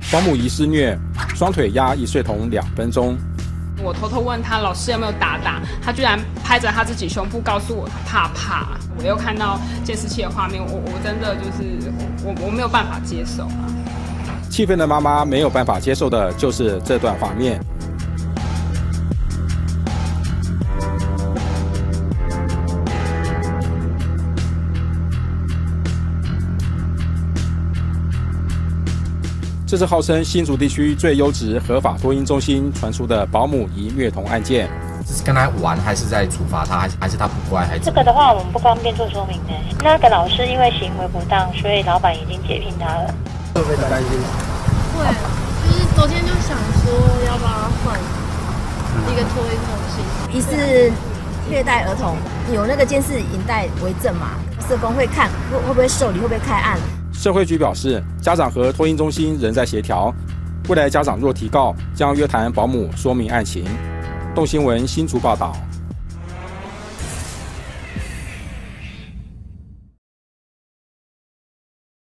保姆疑施虐，双腿压一岁童2分钟。 我偷偷问他老师有没有打，他居然拍着他自己胸部告诉我他怕。我又看到监视器的画面，我真的就是我没有办法接受啊。 气愤的妈妈没有办法接受的就是这段画面。这是号称新竹地区最优质合法托婴中心传出的保姆疑虐童案件。 这是跟他玩，还是在处罚他，还是他不乖，还是这个的话我们不方便做说明的。那个老师因为行为不当，所以老板已经解聘他了。 会不会担心？ 会，就是昨天就想说要不要换一个托婴中心， 疑似虐待儿童，有那个监视影带为证嘛？社工会看会不会受理，会不会开案？ 社会局表示，家长和托婴中心仍在协调，未来家长若提告，将约谈保姆说明案情。动新闻新竹报道。